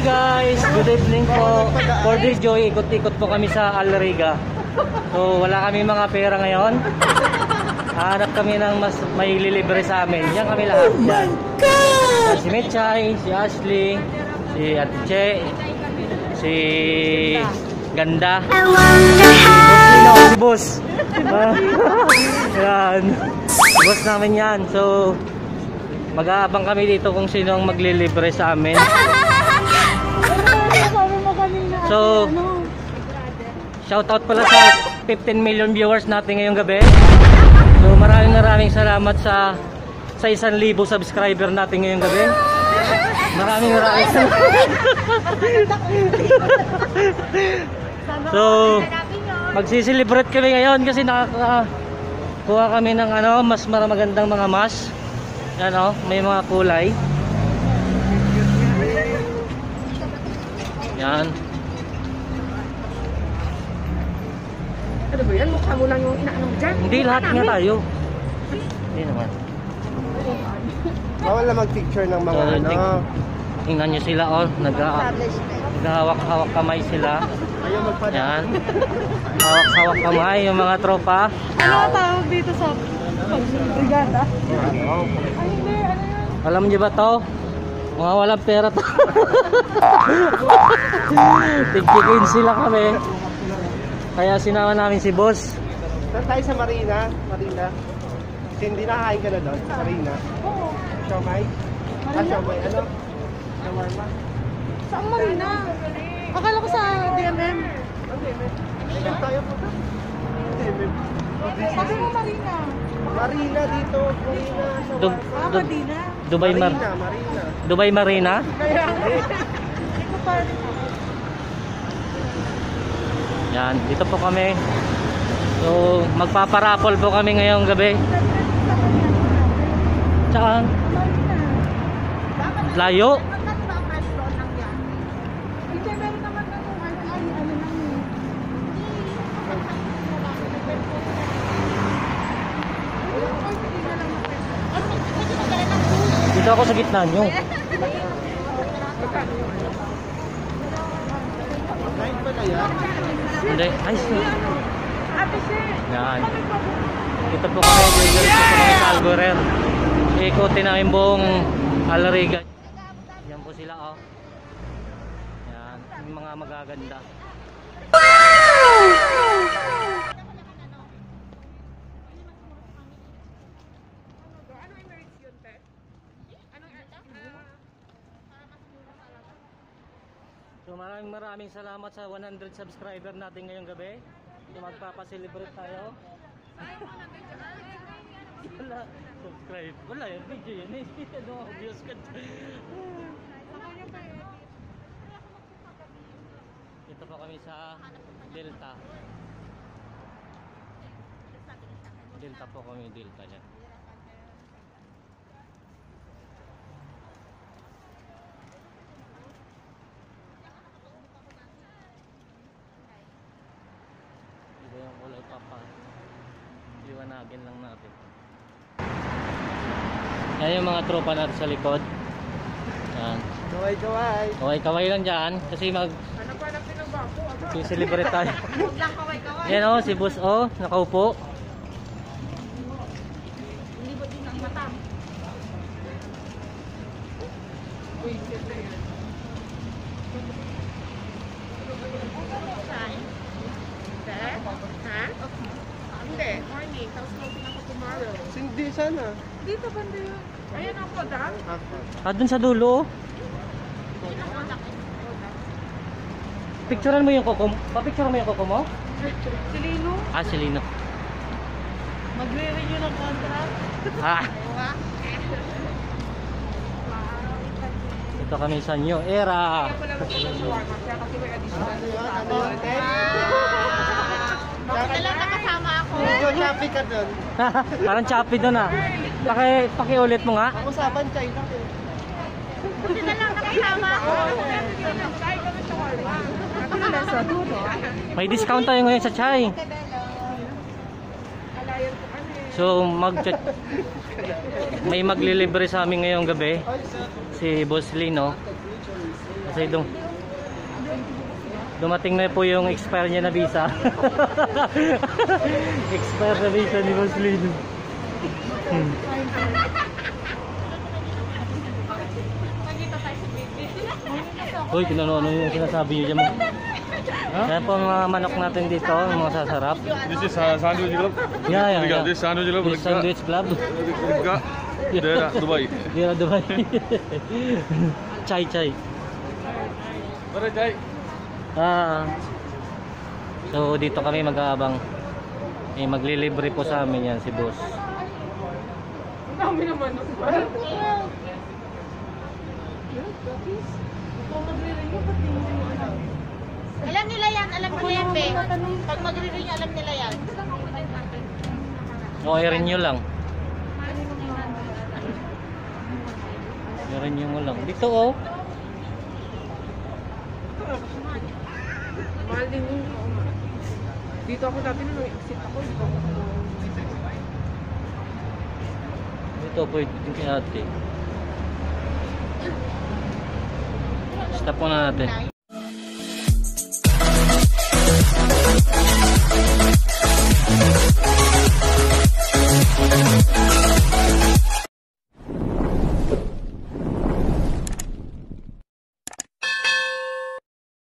guys, good evening po. For this joy, ikot-ikot po kami sa Alariga. So wala kami mga pera ngayon. Hanap kami ng mas may lilibre sa amin. Yan kami lahat. Oh my God! Si Mechay, si Ashley, si Ate Che, si Ganda, si Boss. Yan. Boss namin yan. So mag-aabang kami dito kung sino ang maglilibre sa amin. So, shoutout pala sa 15 million viewers natin ngayong gabi. So, maraming salamat sa 1,000 subscriber natin ngayong gabi. Maraming salamat. So, magsiselebrate kami ngayon kasi nakakakuha kami ng mas magandang mga mask. Yan may mga kulay. Yan. Ano ba yan? Mukha mo lang yung inaano mo dyan. Hindi, lahat nga tayo. Hindi naman. Bawal na mag-picture ng mga Tingnan nyo sila naghahawak-hawak kamay sila. Yan. Hawak-hawak kamay yung mga tropa. Ano ang tawag dito sa brigada? Alam niyo ba to? Mga walang pera to. Tigtikin sila kami. Kaya sinama namin si Boss. Saan tayo sa Marina? Kasi hindi nakakain ka na doon sa Marina? Oo. Siomay? Siomay. Shawarma? Saan Marina? Akala ko sa DMM. Saan tayo po ba? DMM. Sabi mo Marina. Marina dito. Marina. Marina. Dubai Marina? Kaya ito pa. Yan, dito po kami. So, magpaparapol po kami ngayong gabi. Saan? Layo? Dito ako sa gitna nyo. Hindi, ayos na. Yan. Dito po kami, dito po kami sa Algorer. Ikutin namin buong Alariga. Yan po sila Yan, yung mga magaganda. So maraming salamat sa 100 subscriber natin ngayong gabi. So magpapacelebrate tayo. Wala, subscribe. Wala yung video yun ano, views ka. Ito po kami sa Delta. Delta po kami, Delta yan. Yung kulay liwanagin lang natin. Yan yung mga tropa natin sa likod. Yan. Kaway lang dyan kasi celebrate tayo. Yan si Boss nakaupo. Libot din ang mata. Hindi, morning. Tapos closing ako tomorrow. Hindi sana. Dito banda yun. Ayan ako, Dan. Dun sa dulo. Picturean mo yung koko mo. Papicturean mo yung koko mo? Silino. Silino. Magre-renew ng contract. Ito kami sa New Era. Kaya pala gusto ng shawarma. Kaya kasi may additional. Bakit lang nakasama ako? Medyo choppy ka doon. Parang choppy doon Pakiulit mo nga. Ang usapan China. Buti na lang nakasama ako. Kaya kami shawarma. May discount tayo ngayon sa chai. So may maglilibre sa amin ngayong gabi. Si Boss Lino. Kasi dumating na po yung expire niya na visa. Expire na visa ni Boss Lino. Uy, kinano-ano yung sinasabi niyo dyan mo? Yan po ang mga manok natin dito, ang mga sasarap. This is sandwich club. Yeah. This sandwich club. This sandwich club. There, Dubai. Dira Dubai. Chai. Where is Jai? So dito kami mag-aabang. Maglilibre po sa amin yan si boss. Alam nila yan, be. Pag magre-renew, alam nila yan. O, i-renew lang. I-renew mo lang. Dito oh. Mahal din yun. Dito ako dati nung exit ako. Dito pwede din kay ate. Stop muna natin.